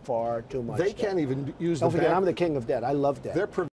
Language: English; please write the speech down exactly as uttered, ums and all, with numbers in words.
far too much They debt. can't even use Don't the forget, bank. I'm the king of debt. I love debt. They're